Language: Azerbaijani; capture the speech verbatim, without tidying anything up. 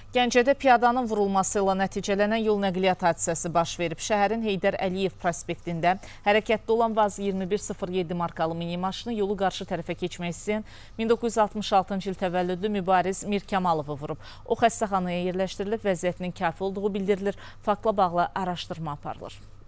Gəncədə piyadanın vurulması ilə nəticələnən yol nəqliyyat hadisəsi baş verib. Şəhərin Heydər Əliyev prospektində hərəkətdə olan Vaz iyirmi bir sıfır yeddi markalı mini maşını yolu qarşı tərəfə keçmək istəyən min doqquz yüz altmış altıncı il təvəllüdlü Mübariz Mirkəmalovu vurub. O xəstəxanaya yerləşdirilib, vəziyyətinin kafi olduğu bildirilir. Faktla bağlı araşdırma aparılır.